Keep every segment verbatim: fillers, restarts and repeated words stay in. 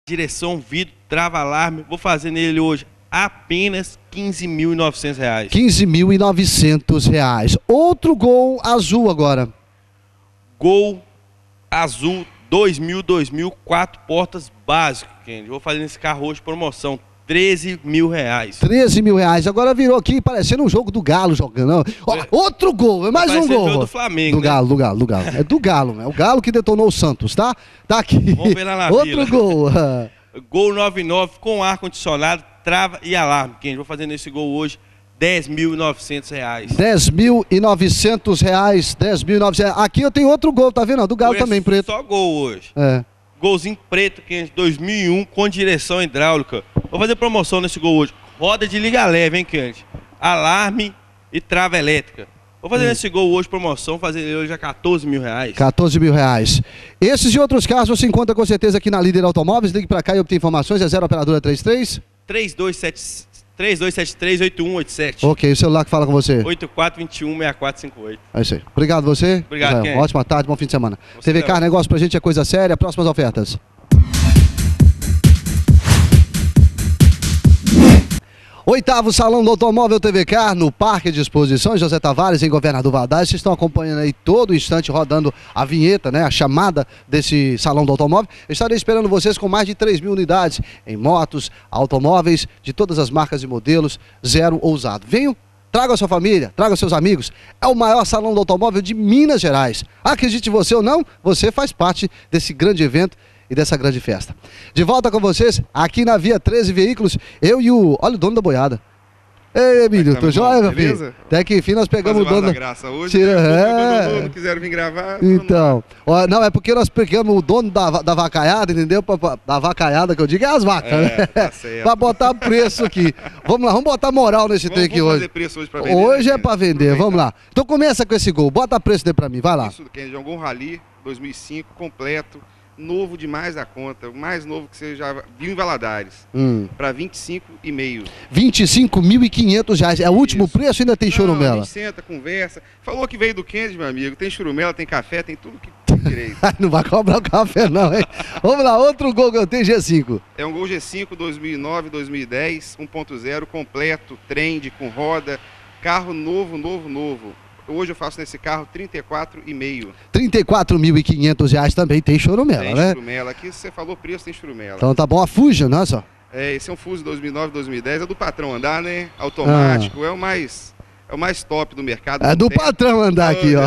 direção, vidro, trava-alarme. Vou fazer nele hoje apenas quinze mil e novecentos reais. quinze mil e novecentos reais. Outro Gol azul agora. Gol azul dois mil, dois mil, quatro portas básico, Kendi. Vou fazer nesse carro hoje promoção, treze mil reais. treze mil reais. Agora virou aqui parecendo um jogo do Galo jogando. Ó, É. Outro gol, é mais Vai um ser gol. jogo do Flamengo, Do né? Galo, do Galo, do Galo. É do Galo, é o Galo que detonou o Santos, tá? Tá aqui. Vamos ver lá na Outro Vila. gol. Gol noventa e nove com ar-condicionado, trava e alarme, Kendi. Vou fazer nesse gol hoje dez mil e novecentos reais. dez mil e novecentos reais. dez mil e novecentos reais. Aqui eu tenho outro gol, tá vendo? Do Galo Esse também, preto. Só gol hoje. É. Golzinho preto, Kendi, dois mil e um, com direção hidráulica. Vou fazer promoção nesse gol hoje. Roda de liga leve, hein, Kendi? Alarme e trava elétrica. Vou fazer Hum. nesse gol hoje promoção, fazer ele hoje a quatorze mil reais. quatorze mil reais. Esses e outros carros você encontra com certeza aqui na Líder Automóveis. Ligue pra cá e obtenha informações. É zero operadora trinta e três. três dois sete três, oito um oito sete. Ok, o celular que fala com você. oito quatro dois um, seis quatro cinco oito. É isso aí. Obrigado você. Obrigado, Israel. Kendi. Ótima tarde, bom fim de semana. Você T V também. Car, negócio pra gente é coisa séria. Próximas ofertas. Oitavo Salão do Automóvel T V Car no Parque de Exposições José Tavares, em Governador Valadares. Vocês estão acompanhando aí todo instante rodando a vinheta, né, a chamada desse Salão do Automóvel. Eu estarei esperando vocês com mais de três mil unidades em motos, automóveis de todas as marcas e modelos, zero ou usado. Venham, traga a sua família, traga seus amigos. É o maior salão do automóvel de Minas Gerais. Acredite você ou não, você faz parte desse grande evento e dessa grande festa. De volta com vocês, aqui na Via treze Veículos, eu e o... Olha o dono da boiada. Ei, Emílio, Tá tô bom, joia, meu filho? beleza? Até que enfim nós pegamos o Fazer dono da da... graça hoje, Tira- né? é. Abandonou, não quiseram vir gravar. Então, ó, não, é porque nós pegamos o dono da, da vacaiada, entendeu? Pra- pra- Da vacaiada que eu digo é as vacas, É, né? tá certo. Pra botar preço aqui. Vamos lá, vamos botar moral nesse Vamos, trem aqui vamos hoje. fazer preço hoje pra vender. Hoje né, é pra Kendi? vender, Aproveitar. vamos lá. Então começa com esse gol, bota preço daí pra mim, vai lá. Isso do Kendi, é um Gol Rally dois mil e cinco, completo, novo demais da conta, o mais novo que você já viu em Valadares, Hum. para vinte e cinco e meio. vinte e cinco mil e quinhentos reais. É o último Isso. preço, ainda tem Não, a churumela? gente senta, conversa. Falou que veio do Kendi, meu amigo. Tem churumela, tem café, tem tudo que tem direito. Não vai cobrar o café não, hein? Vamos lá, outro gol que eu tenho, G cinco. É um Gol G cinco dois mil e nove, dois mil e dez, um ponto zero, completo, trend, com roda, carro novo, novo, novo. Hoje eu faço nesse carro trinta e quatro e meio. trinta e quatro mil e quinhentos reais também tem churumela, Tem né? churumela. Aqui você falou preço, tem churumela. Então tá bom, a Fusion, olha só. É, esse é um Fuso dois mil e nove, dois mil e dez, é do patrão andar, né? Automático, é o mais é o mais top do mercado. É não do tem. patrão andar Oh, aqui, ó.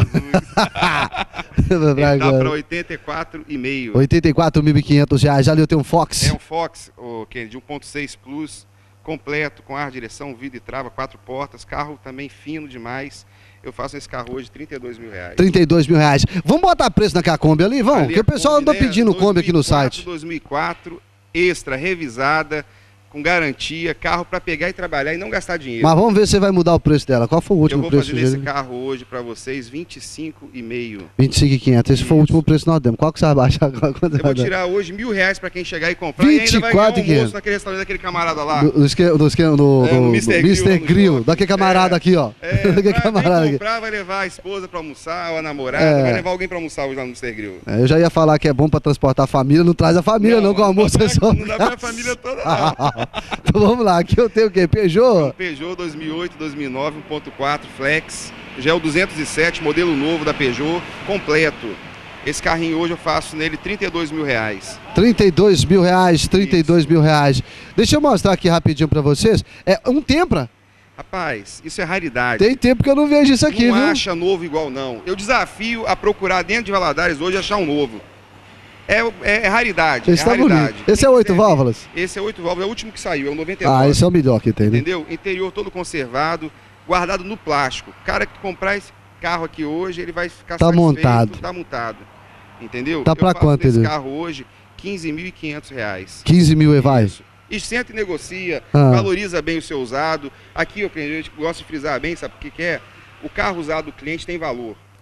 Jesus. Ele tá Agora. para oitenta e quatro e meio. oitenta e quatro mil e quinhentos reais. Ali eu tenho um Fox. É um Fox, o Kendi, um ponto seis Plus, completo, com ar, direção, vidro e trava, quatro portas, carro também fino demais. Eu faço esse carro hoje trinta e dois mil reais. trinta e dois mil reais. Vamos botar preço naquela Kombi ali, vamos? Ali Porque a o pessoal Kombi, andou né, pedindo Kombi aqui no dois mil e quatro, site. dois mil e quatro, extra, revisada, com garantia, carro para pegar e trabalhar e não gastar dinheiro. Mas vamos ver se você vai mudar o preço dela. Qual foi o Eu último vou preço? fazer nesse Gê? carro hoje para vocês vinte e cinco e meio. vinte e cinco mil e quinhentos. Esse foi o Isso. último preço que nós demos. Qual que você vai baixar agora? Quanto Eu vai vou dar? tirar hoje mil reais para quem chegar e comprar e ainda vai ganhar um vinte e quatro e quinhentos. almoço naquele restaurante daquele camarada lá. Do, do, esque- do, esque- do, É, no do- mister do Grill, mister lá no Grill, shopping. daquele camarada É. aqui, ó. É, daquele pra camarada quem aqui. comprar vai levar a esposa para almoçar, ou a namorada, É. vai levar alguém para almoçar hoje lá no mister Grill. É, eu já ia falar que é bom pra transportar a família, não traz a família não, com o almoço é só. Não dá pra família toda não. Então vamos lá, aqui eu tenho o quê? Peugeot? Peugeot dois mil e oito, dois mil e nove, um ponto quatro Flex, já é o duzentos e sete, modelo novo da Peugeot, completo. Esse carrinho hoje eu faço nele trinta e dois mil reais. trinta e dois mil reais, trinta e dois mil reais. Deixa eu mostrar aqui rapidinho pra vocês. É um Tempra. Rapaz, isso é raridade. Tem tempo que eu não vejo isso aqui, não viu? acha novo igual não. Eu desafio a procurar dentro de Valadares hoje achar um novo. É, é, é raridade. Esse é tá raridade. bonito. Esse Tem é que oito ter- válvulas? Esse é oito válvulas, é o último que saiu, é o noventa e nove. Ah, esse é o melhor que tem, né? Entendeu? Interior todo conservado, guardado no plástico. O cara que comprar esse carro aqui hoje, ele vai ficar Tá satisfeito, montado. Tá montado. Entendeu? Tá pra Eu faço quanto, nesse Edu? carro hoje quinze mil e quinhentos reais. quinze mil e vai. Isso. E senta e negocia, Ah. valoriza bem o seu usado. Aqui, ó, a gente gosta de frisar bem, sabe o que, que é? O carro usado do cliente tem valor.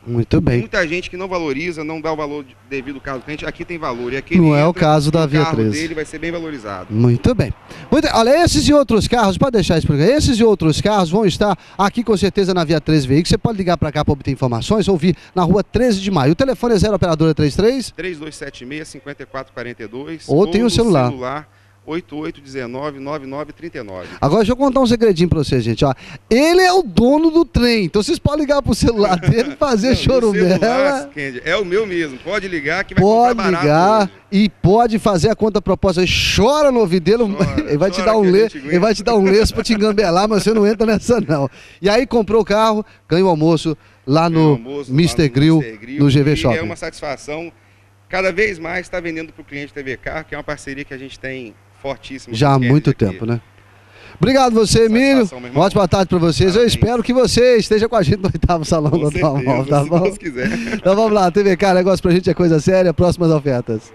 Muito bem. Muita gente que não valoriza, não dá o valor devido ao carro do cliente. Aqui tem valor. E aqui Não é o entra, caso da o Via carro treze. dele vai ser bem valorizado. Muito bem. Muito, olha, esses e outros carros, pode deixar isso por aqui. Esses e outros carros vão estar aqui com certeza na Via treze Veículos. Você pode ligar para cá para obter informações ou vir na rua treze de maio. O telefone é zero operadora trinta e três. três dois sete seis, cinco quatro quatro dois. Ou tem o no celular. celular oito oito um nove, nove nove três nove. Agora deixa eu contar um segredinho pra vocês, gente. Ó, ele é o dono do trem, então vocês podem ligar pro celular dele e fazer Não, chorumela. celular, Kendi, é o meu mesmo. Pode ligar que vai Pode comprar barato ligar hoje. e pode fazer a conta proposta. Chora no ouvido dele, Chora, ele vai te chora dar um que a lê, gente aguenta. ele vai te dar um lenço pra te engambelar, mas você não entra nessa não. E aí comprou o carro, ganha o almoço lá no Almoço, lá mister no Grill, mister Grill, no G V e Shopping. É uma satisfação. Cada vez mais está vendendo para o cliente T V Car, que é uma parceria que a gente tem fortíssima. Já há com os muito clientes tempo, aqui. né? Obrigado você, Emílio. Satisfação, meu irmão. Ótima tarde pra vocês. Eu Parabéns. espero que você esteja com a gente no oitavo Salão Com do Automóvel, certeza, tá se bom? Deus quiser. Então vamos lá, T V Car, negócio pra gente é coisa séria. Próximas ofertas.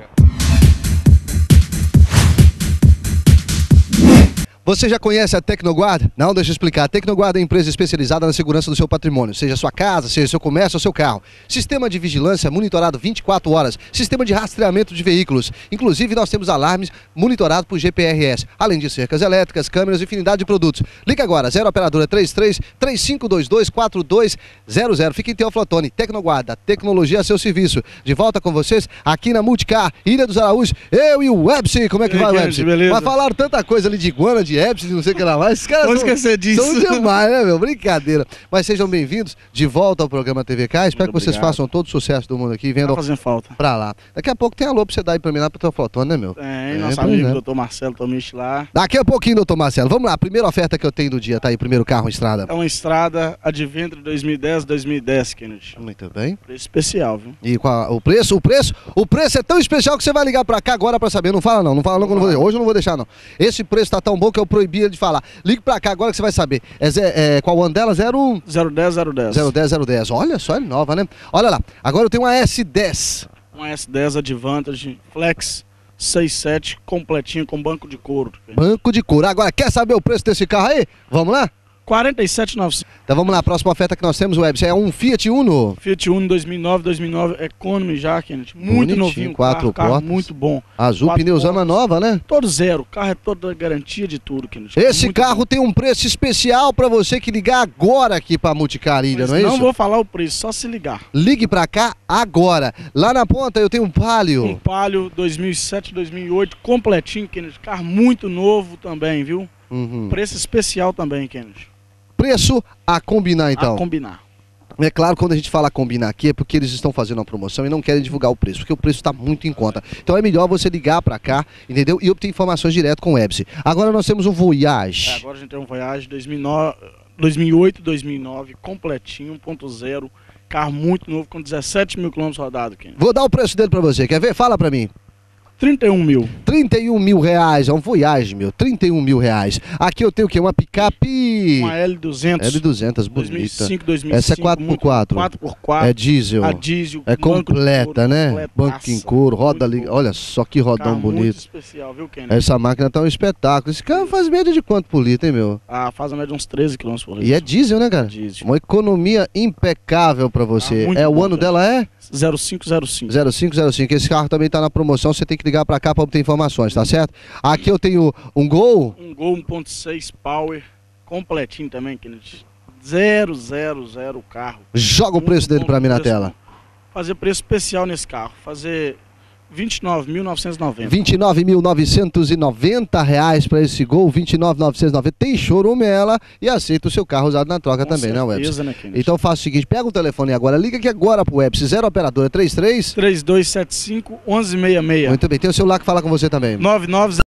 Você já conhece a Tecnoguard? Não, deixa eu explicar. A Tecnoguard é a empresa especializada na segurança do seu patrimônio, seja sua casa, seja seu comércio ou seu carro. Sistema de vigilância monitorado vinte e quatro horas. Sistema de rastreamento de veículos. Inclusive, nós temos alarmes monitorados por G P R S. Além de cercas elétricas, câmeras e infinidade de produtos. Liga agora, zero operadora trinta e três, três cinco dois dois, quatro dois zero zero. Fique em Teoflotone. Tecnoguard, a tecnologia a seu serviço. De volta com vocês aqui na Multicar, Ilha dos Araújos. Eu e o Websi. Como é que E aí, vai, Kennedy, Websi? beleza? Mas falaram tanta coisa ali de iguana, de Epsi, não sei o que lá mais. Esses caras Vamos são, esquecer disso. são demais, né, meu? Brincadeira. Mas sejam bem-vindos de volta ao programa T V K. Espero Muito que vocês obrigado. façam todo o sucesso do mundo aqui, Tá vendo fazendo falta. pra lá. Daqui a pouco tem alô pra você dar aí pra mim lá pro teu fotone, né, meu? Tem, É, nosso pois amigo é. doutor Marcelo Tomich lá. Daqui a pouquinho, doutor Marcelo. Vamos lá, primeira oferta que eu tenho do dia, tá aí, primeiro carro em estrada. É uma estrada Adventure dois mil e dez, dois mil e dez, Kennedy. Muito bem. Preço especial, viu? E com a- o preço, o preço, o preço é tão especial que você vai ligar pra cá agora pra saber. Não fala não, não fala não, que eu não vou, hoje eu não vou deixar não. Esse preço tá tão bom que eu proibi ele de falar. Ligue pra cá agora que você vai saber. É, ze- é, qual ano dela? zero um zero dez, zero dez. zero dez zero dez. Olha só, é nova, né? Olha lá. Agora eu tenho uma S dez. Uma S dez Advantage Flex sessenta e sete completinho com banco de couro. Banco de couro. Agora, quer saber o preço desse carro aí? Vamos lá? quarenta e sete mil e novecentos. Então vamos lá, a próxima oferta que nós temos, Web, é um Fiat Uno. Fiat Uno dois mil e nove, dois mil e nove Economy já, Kennedy. Muito Bonitinho, novinho, quatro carro, carro portas. muito bom. Azul, Quatro pneuzama portas. nova, né? Todo zero, o carro é toda garantia de tudo, Kennedy. Esse Muito carro bom. tem um preço especial pra você que ligar agora aqui pra Multicar Ilha, Mas não é não isso? vou falar o preço, só se ligar. Ligue pra cá agora. Lá na ponta eu tenho um Palio. Um Palio dois mil e sete, dois mil e oito, completinho, Kennedy. Carro muito novo também, viu? Uhum. Preço especial também, Kennedy. Preço a combinar, então. A combinar. É claro, quando a gente fala combinar aqui é porque eles estão fazendo uma promoção e não querem divulgar o preço, porque o preço está muito em conta. Então é melhor você ligar para cá, entendeu? E obter informações direto com o Ebsi. Agora nós temos um É, Voyage. agora a gente tem um Voyage dois mil e nove, dois mil e oito, dois mil e nove, completinho, um ponto zero. Carro muito novo, com dezessete mil quilômetros rodados, Kennedy. Vou dar o preço dele para você, quer ver? Fala para mim. trinta e um mil. trinta e um mil reais, é um Voyage, meu. trinta e um mil reais. Aqui eu tenho o quê? Uma picape Uma L duzentos. L duzentos, dois mil e bonita. cinco, dois mil e cinco. Essa é quatro por quatro. quatro por quatro. É diesel. A diesel. É banco de completa, couro, né? completaça. Banco em couro, roda Muito ali. bom. Olha só que rodão Carro muito bonito. especial, viu, Kennedy? Essa máquina tá um espetáculo. Esse carro faz média de quanto por litro, hein, meu? Ah, faz a média de uns treze quilômetros por litro. E é diesel, né, cara? diesel. Uma economia impecável pra você. Ah, muito é o bom, ano cara. dela é zero cinco zero cinco. zero cinco zero cinco. Esse carro também tá na promoção, você tem que ligar pra cá pra obter informações, tá certo? Aqui eu tenho um Gol. Um Gol um ponto seis Power, completinho também, Kennedy. Zero, zero, zero carro. Joga o preço Muito dele bom, pra mim na preço tela. bom. Fazer preço especial nesse carro. Fazer vinte e nove mil novecentos e noventa. vinte e nove mil novecentos e noventa reais pra esse Gol, vinte e nove mil novecentos e noventa. Tem chorumela e aceita o seu carro usado na troca Com também, né, Webs? certeza, né, Kennedy? Então faça o seguinte, pega o telefone agora, liga aqui agora pro Webs, zero operadora trinta e três. três dois sete cinco, um um seis seis. Muito bem, tem o celular que fala com você também. nove nove